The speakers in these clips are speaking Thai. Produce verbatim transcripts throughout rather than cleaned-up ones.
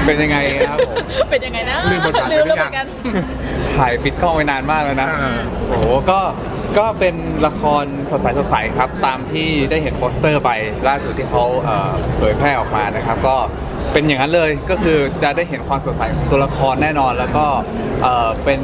เป็นยังไงครับผมเป็นยังไงนะลืมบทบาทลืมแล้วเหมือนกันถ่ายปิดกล้องไว้นานมากแล้วนะโอ้โหก็ก็เป็นละครสดใสสดใสครับตามที่ได้เห็นโปสเตอร์ไปล่าสุดที่เขาเผยแพร่ออกมานะครับก็เป็นอย่างนั้นเลยก็คือจะได้เห็นความสดใสของตัวละครแน่นอนแล้วก็เป็น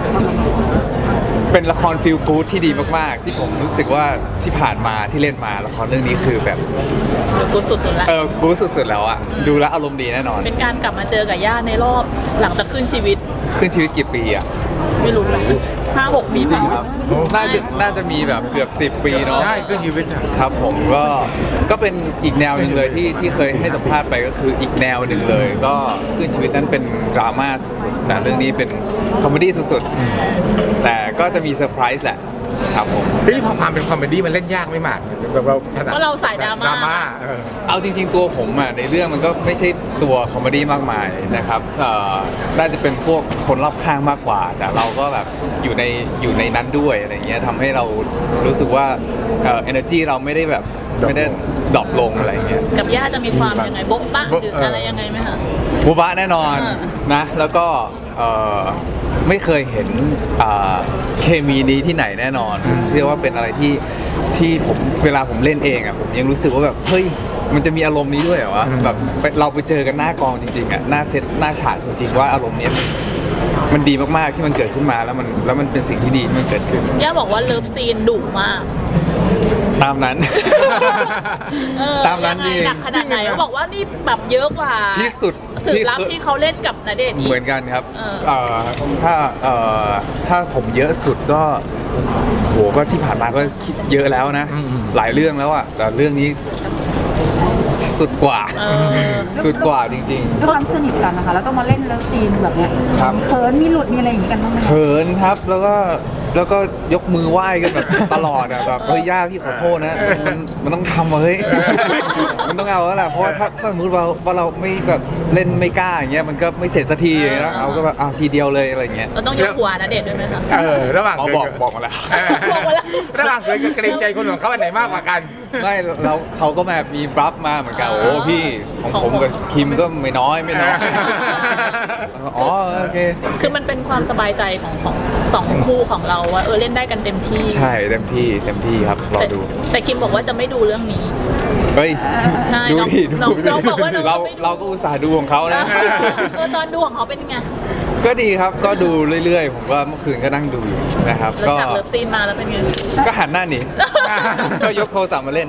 เป็นละครฟีลกู๊ดที่ดีมากๆที่ผมรู้สึกว่าที่ผ่านมาที่เล่นมาละครเรื่องนี้คือแบบกู๊ดสุดๆแล้วเออกู๊ดสุดๆแล้วอะดูแลอารมณ์ดีแน่นอนเป็นการกลับมาเจอกับย่าในรอบหลังจากขึ้นชีวิตขึ้นชีวิตกี่ปีอะไม่รู้เลยห้าหกปีจริงครับน่าจะน่าจะมีแบบเกือบสิบปีเนาะใช่ขึ้นชีวิตครับผมก็ก็เป็นอีกแนวหนึ่งเลยที่ที่เคยให้สัมภาษณ์ไปก็คืออีกแนวหนึ่งเลยก็ขึ้นชีวิตนั้นเป็นดราม่าสุดๆแต่เรื่องนี้เป็นคอมเมดี้สุดๆแต่ก็จะมีเซอร์ไพรส์แหละครับผมที่นี่พอความเป็นคอมเมดี้มันเล่นยากไม่มากแบบเราถนัดเพราะเราใส่ดราม่าเอาจริงๆตัวผมอ่ะในเรื่องมันก็ไม่ใช่ตัวคอมเมดี้มากมายนะครับน่าจะเป็นพวกคนรอบข้างมากกว่าแต่เราก็แบบอยู่ในอยู่ในนั้นด้วยอะไรเงี้ยทำให้เรารู้สึกว่าเอ่อ energy เราไม่ได้แบบไม่ได้ดรอปลงอะไรเงี้ยกับย่าจะมีความยังไงโบ๊ะบ้าหรืออะไรยังไงไหมคะโบ๊ะบ้าแน่นอนนะแล้วก็ไม่เคยเห็นเคมีนี้ที่ไหนแน่นอนผมเชื่อว่าเป็นอะไรที่ที่ผมเวลาผมเล่นเองอ่ะผมยังรู้สึกว่าแบบเฮ้ยมันจะมีอารมณ์นี้ด้วยเหรอวะแบบเราไปเจอกันหน้ากองจริงๆอ่ะหน้าเซตหน้าฉากจริงๆว่าอารมณ์นี้มันดีมากๆที่มันเกิดขึ้นมาแล้วมันแล้วมันเป็นสิ่งที่ดีที่มันเกิดขึ้นย่าบอกว่าเลิฟซีนดุมากตามนั้นตามนั้นดีหนักขนาดไหนเขาบอกว่านี่แบบเยอะกว่าที่สุดสืบลับที่เขาเล่นกับณเดชน์เหมือนกันครับถ้าถ้าผมเยอะสุดก็โหก็ที่ผ่านมาก็คิดเยอะแล้วนะหลายเรื่องแล้วอ่ะแต่เรื่องนี้สุดกว่าสุดกว่าจริงๆด้วยความสนิทกันนะคะแล้วต้องมาเล่นเลิฟซีนแบบนี้เขินมีหลุดมีอะไรอย่างนี้กันบ้างไหมเขินครับแล้วก็แล้วก็ยกมือไหว้กันแบบตลอดอ่ะแบบเฮ้ยย่าพี่ขอโทษนะมันมันต้องทำเฮ้ยมันต้องเอาแล้วแหละเพราะว่าถ้าสมมติว่าว่าเราไม่แบบเล่นไม่กล้าอย่างเงี้ยมันก็ไม่เสร็จสักทีนะเอาก็แบบเอาทีเดียวเลยอะไรเงี้ยเราต้องยกหัวนะเด็ดด้วยไหมคะเออระหว่างบอกบอกมาแล้วบอกมาแล้วระหว่างเคยเกรงใจคนของเขาอันไหนมากกว่ากันไม่แล้วเขาก็แบบมีบลัฟมาเหมือนกันโอ้พี่ของผมกับคิมก็ไม่น้อยไม่น้อยอ๋อโอเคคือมันเป็นความสบายใจของของสองคู่ของเราว่าเออเล่นได้กันเต็มที่ใช่เต็มที่เต็มที่ครับรอดูแต่คิมบอกว่าจะไม่ดูเรื่องนี้เฮ้ยดูดิดูเราบอกว่าเราเราก็อุตส่าห์ดูของเขานะเออตอนดูของเขาเป็นยังไงก็ดีครับก็ดูเรื่อยๆผมก็เมื่อคืนก็นั่งดูอยู่นะครับก็จากเลิฟซีนมาแล้วเป็นไงก็หันหน้าหนีก็ยกโทรศัพท์มาเล่น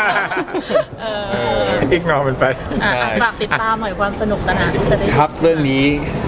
อีกนอมันไปฝากติดตามหน่อยความสนุกสนานจะได้ครับเรื่องนี้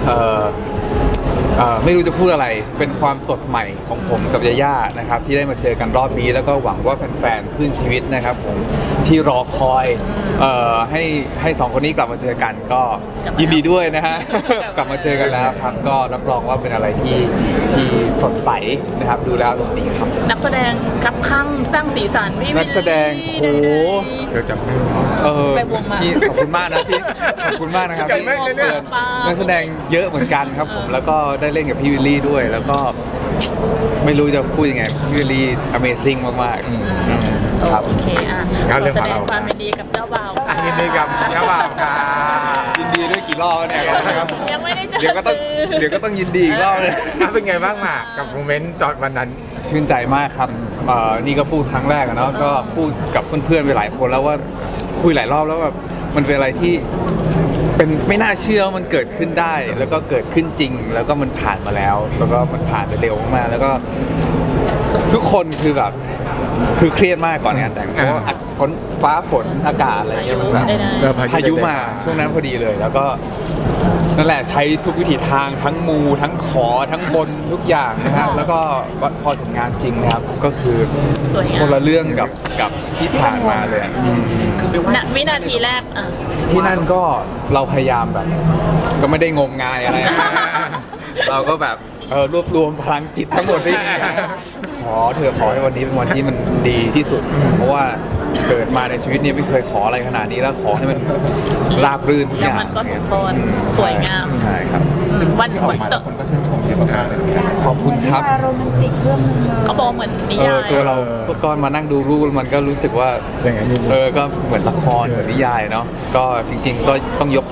ไม่รู้จะพูดอะไรเป็นความสดใหม่ของผมกับยาย่านะครับที่ได้มาเจอกันรอบนี้แล้วก็หวังว่าแฟนๆคลื่นชีวิตนะครับผมที่รอคอยให้ให้สองคนนี้กลับมาเจอกันก็ยินดีด้วยนะฮะกลับมาเจอกันแล้วครับก็รับรองว่าเป็นอะไรที่ที่สดใสนะครับดูแล้วตรงนี้ครับนักแสดงกับข้างสร้างสีสันพี่นักแสดงโหเดี๋ยวจับเออขอบคุณมากนะพี่ขอบคุณมากนะครับที่นักแสดงเยอะเหมือนกันครับผมแล้วก็ได้เล่นกับพี่วิลลี่ด้วยแล้วก็ไม่รู้จะพูดยังไงพี่วิลลี่ Amazing มากๆครับโอเคอ่ะขอแสดงความยินดีกับเจ้าบ่าวยินดีกับเจ้าบ่าวค่ะยินดีด้วยกี่รอบเนี่ยยังไม่ได้เจอเดี๋ยวก็ต้องเดี๋ยวก็ต้องยินดีอีกรอบเลยเป็นไงบ้างมากับโมเมนต์ตอนวันนั้นชื่นใจมากครับนี่ก็พูดครั้งแรกเนาะก็พูดกับเพื่อนๆไปหลายคนแล้วว่าคุยหลายรอบแล้วแบบมันเป็นอะไรที่เป็นไม่น่าเชื่อมันเกิดขึ้นได้แล้วก็เกิดขึ้นจริงแล้วก็มันผ่านมาแล้วแล้วก็มันผ่านไปเร็วมากแล้วก็ทุกคนคือแบบคือเครียดมากก่อนงานแต่งเพราะว่าฝนฟ้าฝนอากาศอะไรเงี้ยมันแบบพายุมาช่วงนั้นพอดีเลยแล้วก็นั่นแหละใช้ทุกวิถีทางทั้งมูทั้งขอทั้งบนทุกอย่างนะครับแล้วก็พอถึงงานจริงนะครับก็คือคนละเรื่องกับกับที่ผ่านมาเลยวินาทีแรกที่นั่นก็เราพยายามแบบก็ไม่ได้งมงายอะไรเราก็แบบรวบรวมพลังจิตทั้งหมดที่ขอเธอขอให้วันนี้เป็นวันที่มันดีที่สุดเพราะว่าเกิดมาในชีวิตนี้ไม่เคยขออะไรขนาดนี้แล้วขอให้มันราบรื่นทุกอย่างแล้วมันก็สมบูรณ์สวยงามใช่ครับวันวันต่อคนก็ชื่นชมเยอะมากเลยขอบคุณครับโรแมนติกเรื่องนึงเขาบอกเหมือนนิยายตัวเราก็มานั่งดูรูปมันก็รู้สึกว่าเออก็เหมือนละครเหมือนนิยายเนาะก็จริงๆก็ต้องยกเคร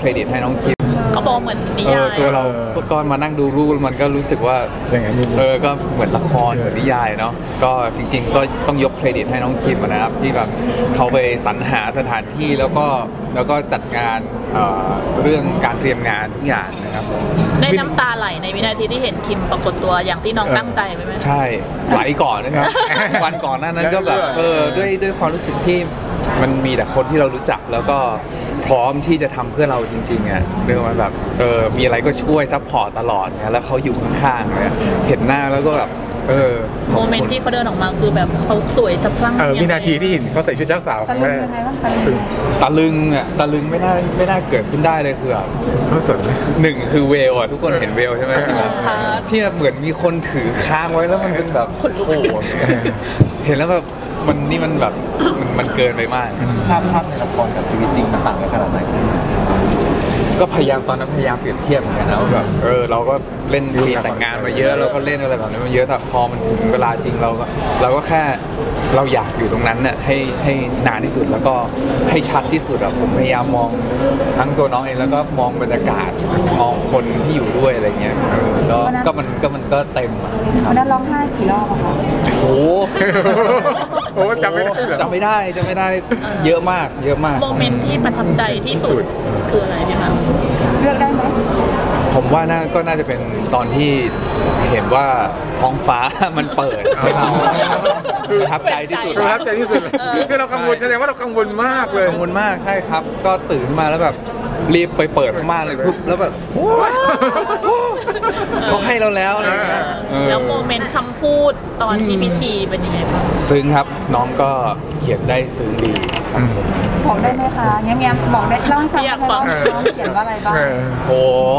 รดิตให้น้องคิมเขาบอกเหมือนนิเอยาอย ตัวเราก็มานั่งดูรูปมันก็รู้สึกว่าอย่างนั้นนี่เออก็เหมือนละครเหมือนนิยายเนาะก็จริง ๆ ก็ต้องยกเครดิตให้น้องคิมนะครับที่แบบเขาไปสรรหาสถานที่แล้วก็แล้วก็จัดงานเอ่อเรื่องการเตรียมงานทุกอย่างนะครับได้น้ำตาไหลในวินาทีที่เห็นคิมปรากฏตัวอย่างที่น้องตั้งใจไหมแม่ใช่ไหลก่อนนะครับ วันก่อนหน้านั้นก็แบบเออด้วยด้วยความรู้สึกที่มันมีแต่คนที่เรารู้จักแล้วก็พร้อมที่จะทำเพื่อเราจริงๆอ่ะเรื่องมันแบบเออมีอะไรก็ช่วยซัพพอร์ตตลอดเนี่ยแล้วเขาอยู่ข้างๆเลยเห็นหน้าแล้วก็แบบเออขอบโมคุณเมนต์ที่เขาเดินออกมาคือแบบเขาสวยสะพรั่งเออยังไงวินาทีที่เห็นเขาใส่ชุดเจ้าสาวคตะรั้งลึแรง กยังไงบ้างตะลึงตะลึงอ่ะตะลึงไม่น่าไม่น่าเกิดขึ้นได้เลยคือแบบเขาสวยไหมหนึ่งคือเวลอ่ะทุกคนเห็นเวลใช่ไหมที่แบบที่แบบเหมือนมีคนถือค้างไว้แล้วมันเป็นแบบโอ้โหเห็นแล้วแบบมันนี่มันแบบมันมันเกินไปมากภาพภาพในละครกับชีวิตจริงมันต่างกันขนาดไหนก็พยายามตอนนั้นพยายามเปรียบเทียบเหมือนกันนะว่าแบบเออเราก็เล่นซีนแต่งงานมาเยอะเราก็เล่นอะไรแบบนี้มาเยอะแต่พอมันถึงเวลาจริงเราก็เราก็แค่เราอยากอยู่ตรงนั้นน่ะให้ให้นานที่สุดแล้วก็ให้ชัดที่สุดอะผมพยายามมองทั้งตัวน้องเองแล้วก็มองบรรยากาศมองคนที่อยู่ด้วยอะไรเงี้ยเออก็ก็มันก็มันก็เต็มอะครัวับนนั้นร้องไห้กี่รอบอะคะโอ้โหโอ้จำไม่ได้เหรอจำไม่ได้จำไม่ได้เยอะมากเยอะมากโมเมนต์ที่ประทับใจที่สุดคืออะไรพี่มาเลือกได้ไหมผมว่าน่าก็น่าจะเป็นตอนที่เห็นว่าท้องฟ้า มันเปิดให้เราประทับใจที่สุดประทับใจที่สุดเลยคือเรากังวลแสดงว่าเรากังวลมากเลยกังวลมากใช่ครับ ก็ตื่นขึ้นมาแล้วแบบรีบไปเปิดม่านเลยปุ๊บแล้วแบบเขาให้เราแล้วอะไรเงี้ยเออแล้วโมเมนต์คำพูดตอนที่พิธีเป็นยังไงบ้างซึ้งครับน้องก็เขียนได้ซึ้งดีครับผมบอกได้ไหมคะแง้มๆบอกได้เล่าให้ฟังได้ไหมว่าน้องเขียนว่าอะไรบ้างเออโห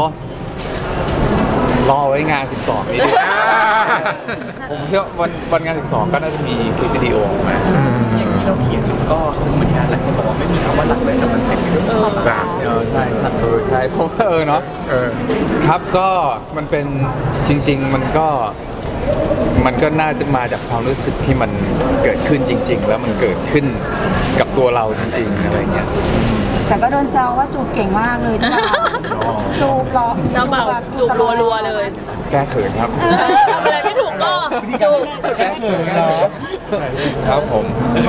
รอไว้งาน สิบสอง นี้ดีกว่าผมเชื่อวันวันงาน สิบสอง ก็น่าจะมีคลิปวิดีโอออกมาอย่างที่เราเขียนก็ซึ่งเหมือนกันหลายคนบอกว่าไม่มีคำว่ารักเลยแต่มันเต็มไปด้วยความรักรักเออใช่ใช่เออใช่ผมว่าเออเนาะเออครับก็มันเป็นจริง ๆ มันก็มันก็น่าจะมาจากความรู้สึกที่มันเกิดขึ้นจริง ๆ แล้วมันเกิดขึ้นกับตัวเราจริง ๆ อะไรเงี้ยแต่ก็โดนแซวว่าจูบเก่งมากเลยเจ้าบ่าวจูบล้อเจ้าบ่าวจูบรัวๆเลยแก้เขินครับทำอะไรไม่ถูกก็จูบแค่เขินเนาะครับผม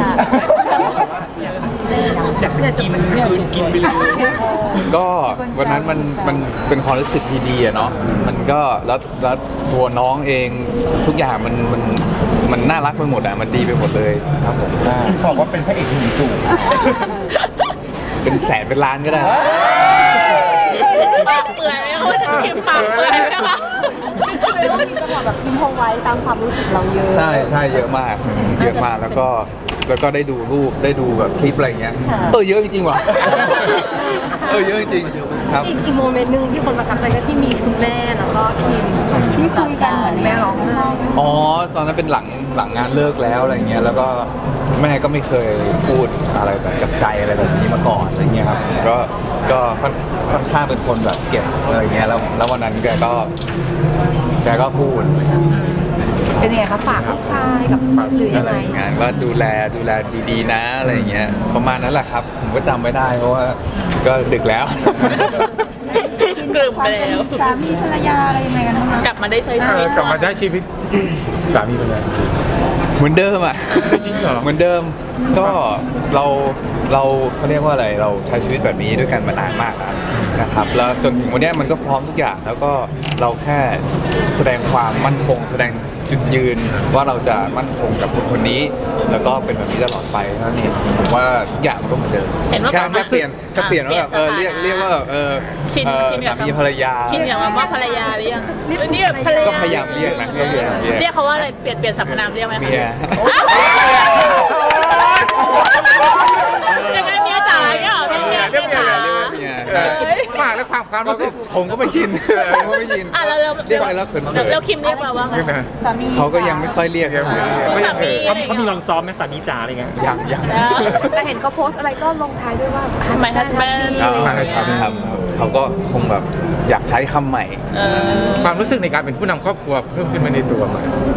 อยากจะกินคืนกินไปเลยก็วันนั้นมันมันเป็นความรู้สึกดีๆอะเนาะมันก็แล้วแล้วตัวน้องเองทุกอย่างมันมันมันน่ารักไปหมดอะมันดีไปหมดเลยครับผมบอกว่าเป็นพระเอกหนุ่มจูบเป็นแสนเป็นล้านก็ได้ปากเปื่อยไหมคะวันนั้นคิมปากเปื่อยไหมคะเลยว่ามีจังหวะแบบอิมพอไว้ตามความรู้สึกเราเยอะใช่ใช่เยอะมากเยอะมากแล้วก็แล้วก็ได้ดูรูปได้ดูแบบคลิปอะไรเงี้ยเออเยอะจริงๆว่ะเออเยอะจริงๆครับอีกอีกโมเมนต์หนึ่งที่คนประทับใจก็ที่มีคุณแม่แล้วก็คิมที่คุยกันเหมือนแม่ร้องไห้อ๋อตอนนั้นเป็นหลังหลังงานเลิกแล้วอะไรเงี้ยแล้วก็แม่ก็ไม่เคยพูดอะไรแบบกับใจอะไรแบบนี้มาก่อนอะไรเงี้ยครับก็ก็ค่อนค่อนข้างเป็นคนแบบเก็บอะไรเงี้ยแล้วแล้ววันนั้นแกก็แกก็พูดเป็นยังไงคะฝากลูกชายกับหรือยัอะงไรไงอย่างเงี้ยว่าดูแลดูแลดีๆนะอะไรเงี้ยประมาณนั้นแหละครับ ผมก็จำไม่ได้เพราะว่าก็ดึกแล้วกลืมไปแล้วสามีภรรยาอะไรยังไงกันบ้างคะกลับมาได้ใช้เอชีวิอตกลับมาใช้ชีวิตสามีเป็นไงเหมือนเดิมอ่ะจริงเหรอเหมือนเดิมก็เราเราเขาเรียกว่าอะไรเราใช้ชีวิตแบบนี้ด้วยกันมานานมากแล้วนะครับแล้วจนถึงวันเนี้ยมันก็พร้อมทุกอย่างแล้วก็เราแค่แสดงความมั่นคง แสดงจุดยืนว่าเราจะมั่นคงกับคนคนนี้ แล้วก็เป็นแบบนี้ตลอดไปเท่านั้นเองผมว่าทุกอย่างมันก็เหมือนเดิมเห็นว่าแค่แค่เปลี่ยนแค่เปลี่ยนว่าแบบเออเรียกเรียกว่าแบบเออชินเอ่อชินกับสามีภรรยาชินอย่างว่าภรรยาหรือยังนี่แบบภรรยาก็พยายามเรียกนะก็พยายามเรียกเรียกเขาว่าอะไรเปลี่ยนเปลี่ยนสรรพนามเรียกไหมคะเมียยังไงเมียจ๋าอย่างเงี้ยเหรอเรียกเมียเมียจ๋าเมียเออมากแล้วความความรู้สึกผมก็ไม่ชินผมก็ไม่ชินอ่ะแล้วแล้วเรียกอะไรแล้วเขินๆแล้วคิมเรียกเราว่าไงนี่นะสามีเขาก็ยังไม่ค่อยเรียกครับคุณสามีเขาเขามีลองซ้อมไหมสามีจ๋าอะไรเงี้ยยังยังเออแต่เห็นเขาโพสต์อะไรก็ลงท้ายด้วยว่า My husband อ่าครับครับเขาก็คงแบบอยากใช้คำใหม่เออความรู้สึกในการเป็นผู้นำครอบครัวเพิ่มขึ้นมาในตัวไหม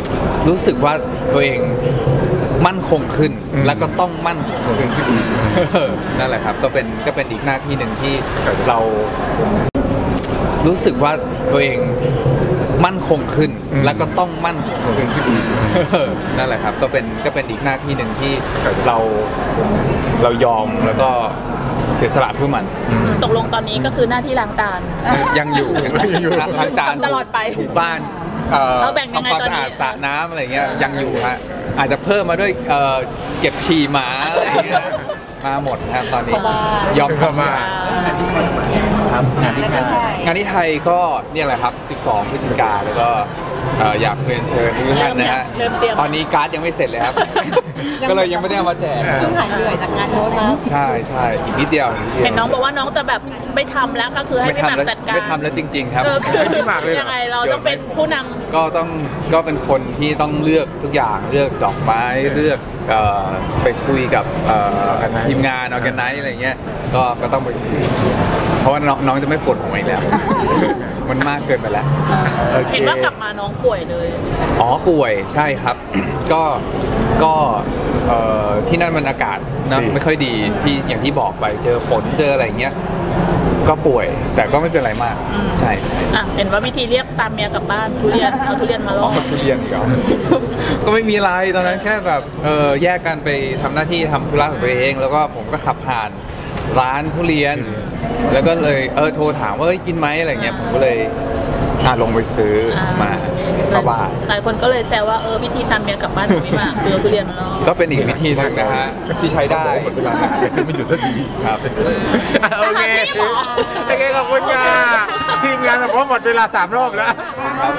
รู้สึกว่าตัวเองมั่นคงขึ้นแล้วก็ต้องมั่นคงขึ้นนั่นแหละครับก็เป็นก็เป็นอีกหน้าที่หนึ่งที่เรารู้สึกว่าตัวเองมั่นคงขึ้นแล้วก็ต้องมั่นคงขึ้นนั่นแหละครับก็เป็นก็เป็นอีกหน้าที่หนึ่งที่เราเรายอมแล้วก็เสียสละเพื่อมันตกลงตอนนี้ก็คือหน้าที่ล้างจานยังอยู่ยังอยู่ล้างจานตลอดไปถูบ้านเอ่อเราแบ่งยังไงทำความตอนสะนี้อาดสระน้ำอะไรเงี้ยยังอยู่ฮะอาจจะเพิ่มมาด้วยเอ่อเก็บฉี่หมาอะไรเงี้ยมาหมดนะครับตอนนี้ยอมทำมาครับงานที่ไทยงานที่ไทยก็เนี่ยแหละครับ สิบสอง พฤศจิกาแล้วก็เอ่ออยากเรียนเชิญทุกท่านนะฮะเริ่มเตรียมตอนนี้การ์ดยังไม่เสร็จเลยครับ ก็เลยยังไม่ได้เอามาแจกเพิ่งหายเหนื่อยจากงานโน้ตมาใช่ใช่อีกนิดเดียวอีกนิดเดียวเห็นน้องบอกว่าน้องจะแบบไม่ทำแล้วก็คือให้ไม่พี่หมากทำแล้วจัดการไม่ทำแล้วจริง ๆ ครับเออคือพี่หมากเลยเหรอยังไงเราต้องเป็นผู้นำก็ต้องก็เป็นคนที่ต้องเลือกทุกอย่างเลือกดอกไม้เลือกเอ่อไปคุยกับเอ่อทีมงานออแกไนซ์อะไรเงี้ยก็ก็ต้องไปคุยเพราะว่าน้องน้องจะไม่ปวดหัวอีกแล้ว มันมากเกินไปแล้วโอคเห็นว่ากลับมาน้องป่วยเลยอ๋อป่วยใช่ครับ ก็ก็เอ่อที่นั่นมันอากาศนะไม่ค่อยดีที่อย่างที่บอกไปเจอฝนเจออะไรเงี้ยก็ป่วยแต่ก็ไม่เป็นไรมากอืมใช่อ่ะเห็นว่าวิธีเรียกตามเมียกลับบ้านทุเรียนเอาทุเรียนมาล่อ๋ออทุเรียนเหรอ ก็ไม่มีอะไรตอนนั้นแค่แบบเออแยกกันไปทำหน้าที่ทำธุระของตัวเอง แล้วก็ผมก็ขับผ่านร้านทุเรียน แล้วก็เลยเออโทรถามว่าเอ้ยกินไหมอะไรเงี้ยผมก็เลยอ่ะลงไปซื้อมาเข้าบ้านหลายคนก็เลยแซวว่าเออวิธีตามเมียกลับบ้านของพี่หมากคือเอาทุเรียนมาล่อก็เป็นอีกวิธีหนึ่งนะฮะที่ใช้ได้หมดเวลาจะขึ้นไม่หยุดสักทีครับโอเคโอเคขอบคุณค่ะทีมงานเราพร้อมหมดเวลาสามรอบแล้ว